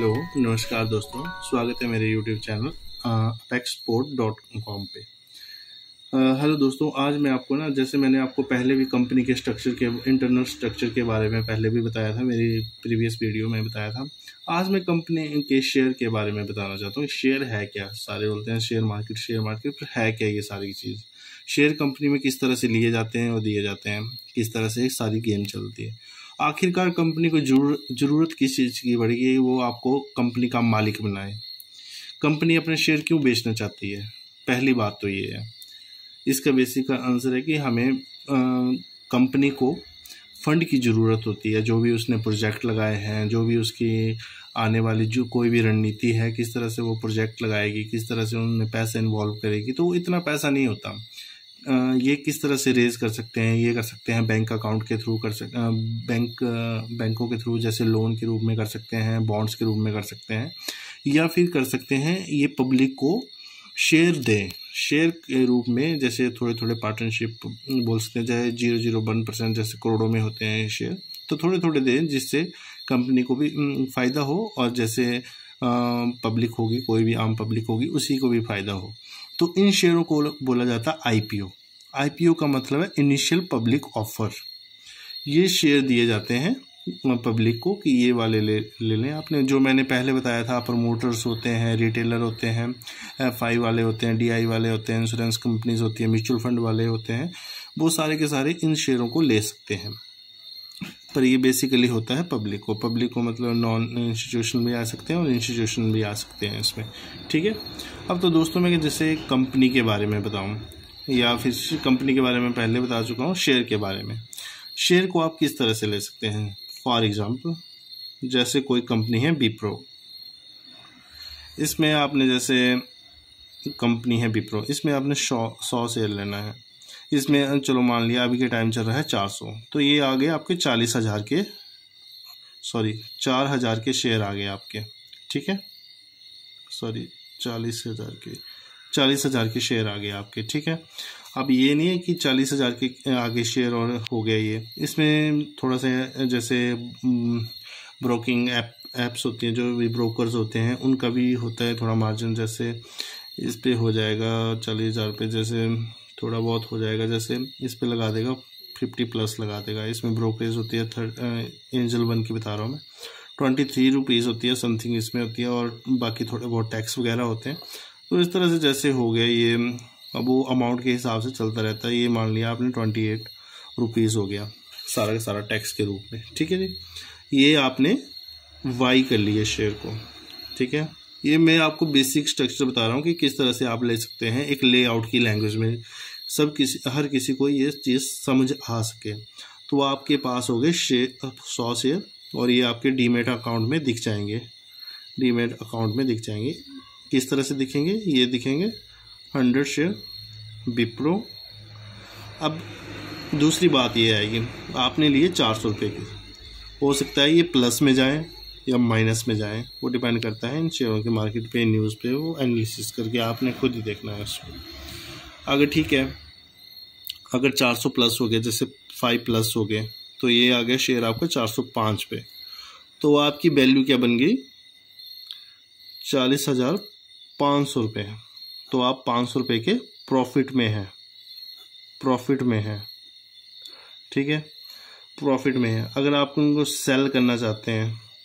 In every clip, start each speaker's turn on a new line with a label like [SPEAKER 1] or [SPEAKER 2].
[SPEAKER 1] Hello नमस्कार दोस्तों, स्वागत है मेरे यूट्यूब चैनल techsport.com पे। हेलो दोस्तों, आज मैं आपको जैसे मैंने आपको पहले भी कंपनी के स्ट्रक्चर के इंटरनल स्ट्रक्चर के बारे में पहले भी बताया था, मेरी प्रीवियस वीडियो में बताया था। आज मैं कंपनी के शेयर के बारे में बताना चाहता हूँ। शेयर है क्या? सारे बोलते हैं शेयर मार्केट पर है क्या ये सारी चीज़? शेयर कंपनी में किस तरह से लिए जाते हैं और दिए जाते हैं, किस तरह से सारी गेम चलती है। आखिरकार कंपनी को जरूरत किस चीज़ की पड़ेगी? वो आपको कंपनी का मालिक बनाए। कंपनी अपने शेयर क्यों बेचना चाहती है? पहली बात तो ये है। इसका बेसिक आंसर है कि हमें कंपनी को फंड की ज़रूरत होती है। जो भी उसने प्रोजेक्ट लगाए हैं, जो भी उसकी आने वाली जो कोई भी रणनीति है, किस तरह से वो प्रोजेक्ट लगाएगी, किस तरह से उन्होंने पैसा इन्वॉल्व करेगी, तो वो इतना पैसा नहीं होता। ये किस तरह से रेज कर सकते हैं? ये कर सकते हैं बैंक अकाउंट के थ्रू, कर सकते बैंकों के थ्रू, जैसे लोन के रूप में कर सकते हैं, बॉन्ड्स के रूप में कर सकते हैं, या फिर कर सकते हैं ये पब्लिक को शेयर दें। शेयर के रूप में जैसे थोड़े थोड़े पार्टनरशिप बोल सकते हैं, चाहे 0.01% जैसे करोड़ों में होते हैं शेयर, तो थोड़े थोड़े दें जिससे कंपनी को भी फ़ायदा हो, और जैसे पब्लिक होगी, कोई भी आम पब्लिक होगी, उसी को भी फ़ायदा हो। तो इन शेयरों को बोला जाता है आईपीओ। आईपीओ का मतलब है इनिशियल पब्लिक ऑफर। ये शेयर दिए जाते हैं पब्लिक को कि ये वाले ले लें आपने। जो मैंने पहले बताया था, प्रमोटर्स होते हैं, रिटेलर होते हैं, एफआई वाले होते हैं, डीआई वाले होते हैं, इंश्योरेंस कंपनीज होती हैं, म्यूचुअल फंड वाले होते हैं, वो सारे के सारे इन शेयरों को ले सकते हैं। पर ये बेसिकली होता है पब्लिक को मतलब नॉन इंस्टीट्यूशनल भी आ सकते हैं और इंस्टीट्यूशनल भी आ सकते हैं इसमें, ठीक है। अब तो दोस्तों मैं जैसे कंपनी के बारे में बताऊं, या फिर कंपनी के बारे में पहले बता चुका हूं, शेयर के बारे में। शेयर को आप किस तरह से ले सकते हैं? फॉर एग्जांपल, जैसे कोई कंपनी है विप्रो, इसमें आपने जैसे कंपनी है विप्रो, इसमें आपने 100 शेयर लेना है। इसमें चलो मान लिया अभी के टाइम चल रहा है 400, तो ये आ गए आपके 40,000 के शेयर आ गए आपके, ठीक है। 40,000 के शेयर आ गए आपके, ठीक है। अब ये नहीं है कि 40,000 के आगे शेयर और हो गया ये। इसमें थोड़ा सा जैसे ब्रोकिंग एप्स होती हैं, जो भी ब्रोकर्स होते हैं, उनका भी होता है थोड़ा मार्जिन। जैसे इस पे हो जाएगा 40,000 पे, जैसे थोड़ा बहुत हो जाएगा, जैसे इस पे लगा देगा 50+ लगा देगा। इसमें ब्रोकरेज होती है एंजल 1 की बता रहा हूँ मैं, 23 रुपीज़ होती है समथिंग इसमें होती है, और बाकी थोड़े बहुत टैक्स वगैरह होते हैं। तो इस तरह से जैसे हो गया ये, अब वो अमाउंट के हिसाब से चलता रहता है। ये मान लिया आपने 28 रुपीज़ हो गया सारा का सारा टैक्स के रूप में, ठीक है जी। ये आपने वाई कर लिया शेयर को, ठीक है। ये मैं आपको बेसिक स्ट्रक्चर बता रहा हूँ कि किस तरह से आप ले सकते हैं, एक लेआउट की लैंग्वेज में, हर किसी को ये चीज़ समझ आ सके। तो आपके पास हो गए 100 शेयर, और ये आपके डीमेट अकाउंट में दिख जाएंगे। किस तरह से दिखेंगे? ये दिखेंगे 100 शेयर विप्रो। अब दूसरी बात ये आएगी, आपने लिए 400 रुपये की, हो सकता है ये प्लस में जाए या माइनस में जाए, वो डिपेंड करता है इन शेयरों के मार्केट पे, न्यूज़ पे, वो एनालिसिस करके आपने खुद ही देखना है उसको। अगर ठीक है, अगर 400 प्लस हो गया, जैसे 5+ हो गए, तो ये आ गया शेयर आपका 405 पे, तो आपकी वैल्यू क्या बन गई? 40,500 रुपये। तो आप 500 रुपये के प्रॉफिट में हैं, ठीक है, प्रॉफिट में है। अगर आप उनको सेल करना चाहते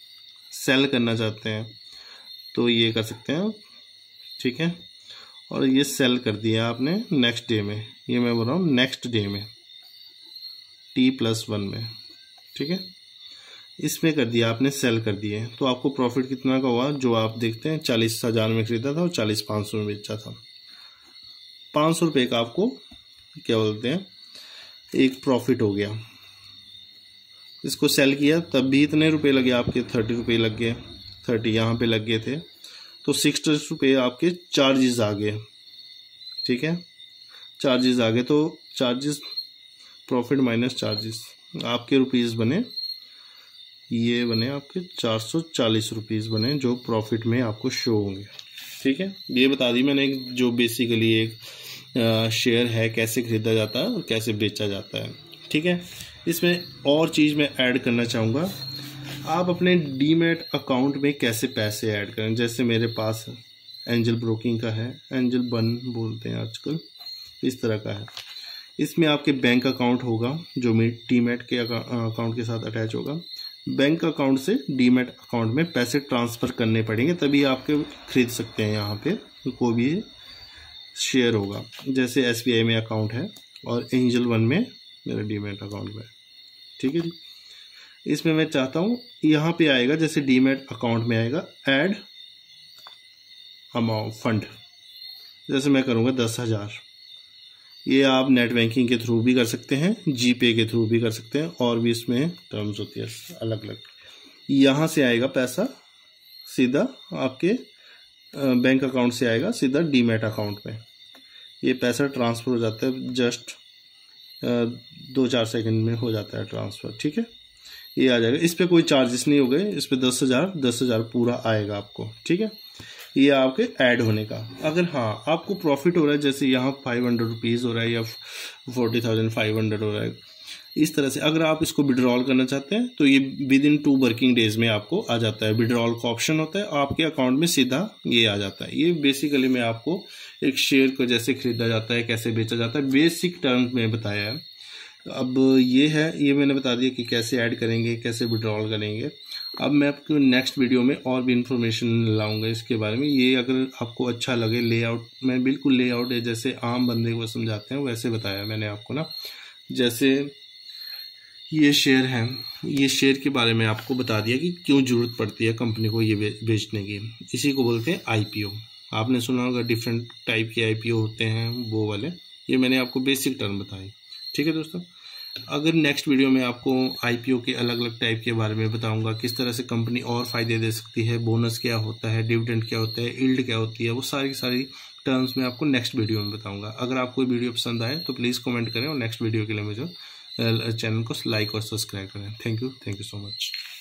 [SPEAKER 1] हैं तो ये कर सकते हैं, ठीक है। और ये सेल कर दिया आपने नेक्स्ट डे में, ये मैं बोल रहा हूँ नेक्स्ट डे में, T+1 में, ठीक है। इसमें कर दिया आपने, सेल कर दिए, तो आपको प्रॉफिट कितना का हुआ? जो आप देखते हैं 40,000 में खरीदा था और 40,500 में बेचा था। 500 रुपये का आपको क्या बोलते हैं, एक प्रॉफिट हो गया। इसको सेल किया तब भी इतने रुपए लगे आपके, 30 रुपये लग गए, 30 यहाँ पे लग गए थे, तो 60 रुपये आपके चार्जेस आ गए, ठीक है। चार्जेस आ गए, तो चार्जेस, प्रॉफिट माइनस चार्जेस, आपके रुपीज़ बने, ये बने आपके 440 रुपीज़ बने, जो प्रॉफिट में आपको शो होंगे, ठीक है। ये बता दी मैंने जो बेसिकली एक शेयर है, कैसे खरीदा जाता है और कैसे बेचा जाता है, ठीक है। इसमें और चीज़ मैं ऐड करना चाहूँगा, आप अपने डीमैट अकाउंट में कैसे पैसे ऐड करें। जैसे मेरे पास एंजल ब्रोकिंग का है, एंजल वन बोलते हैं आजकल, इस तरह का है। इसमें आपके बैंक अकाउंट होगा जो डीमैट के अकाउंट के साथ अटैच होगा। बैंक अकाउंट से डीमैट अकाउंट में पैसे ट्रांसफ़र करने पड़ेंगे, तभी आपके खरीद सकते हैं। यहाँ पे कोई भी शेयर होगा। जैसे SBI में अकाउंट है और एंजल वन में मेरा डीमैट अकाउंट में, ठीक है जी। इसमें मैं चाहता हूँ यहाँ पे आएगा, जैसे डीमैट अकाउंट में आएगा ऐड अमाउंट फंड, जैसे मैं करूँगा 10,000। ये आप नेट बैंकिंग के थ्रू भी कर सकते हैं, जीपे के थ्रू भी कर सकते हैं, और भी इसमें टर्म्स होती है अलग अलग। यहाँ से आएगा पैसा सीधा आपके बैंक अकाउंट से आएगा सीधा डीमैट अकाउंट में। ये पैसा ट्रांसफ़र हो जाता है, जस्ट 2-4 सेकंड में हो जाता है ट्रांसफ़र, ठीक है। ये आ जाएगा, इस पर कोई चार्जेस नहीं हो गए, इस पर 10,000 पूरा आएगा आपको, ठीक है। ये आपके ऐड होने का। अगर हाँ आपको प्रॉफिट हो रहा है, जैसे यहाँ 500 रुपीज़ हो रहा है या 40,500 हो रहा है, इस तरह से अगर आप इसको विड्रॉल करना चाहते हैं तो ये विदिन 2 वर्किंग डेज में आपको आ जाता है। विड्रॉल का ऑप्शन होता है, आपके अकाउंट में सीधा ये आ जाता है। ये बेसिकली मैं आपको एक शेयर को जैसे खरीदा जाता है, कैसे बेचा जाता है, बेसिक टर्म्स में बताया है। अब ये मैंने बता दिया कि कैसे ऐड करेंगे, कैसे विड्रॉल करेंगे। अब मैं आपको नेक्स्ट वीडियो में और भी इन्फॉर्मेशन लाऊंगा इसके बारे में। ये अगर आपको अच्छा लगे, लेआउट मैं बिल्कुल लेआउट है जैसे आम बंदे को समझाते हैं वैसे बताया मैंने आपको ना। जैसे ये शेयर है, ये शेयर के बारे में आपको बता दिया कि क्यों ज़रूरत पड़ती है कंपनी को ये बेचने की। इसी को बोलते हैं IPO। आपने सुना होगा डिफरेंट टाइप के IPO होते हैं, वो वाले। ये मैंने आपको बेसिक टर्म बताई, ठीक है दोस्तों। अगर नेक्स्ट वीडियो में आपको IPO के अलग अलग टाइप के बारे में बताऊंगा, किस तरह से कंपनी और फ़ायदे दे सकती है, बोनस क्या होता है, डिविडेंड क्या होता है, यील्ड क्या होती है, वो सारी टर्म्स में आपको नेक्स्ट वीडियो में बताऊंगा। अगर आपको वीडियो पसंद आए तो प्लीज़ कमेंट करें और नेक्स्ट वीडियो के लिए मुझे चैनल को लाइक और सब्सक्राइब करें। Thank you so much.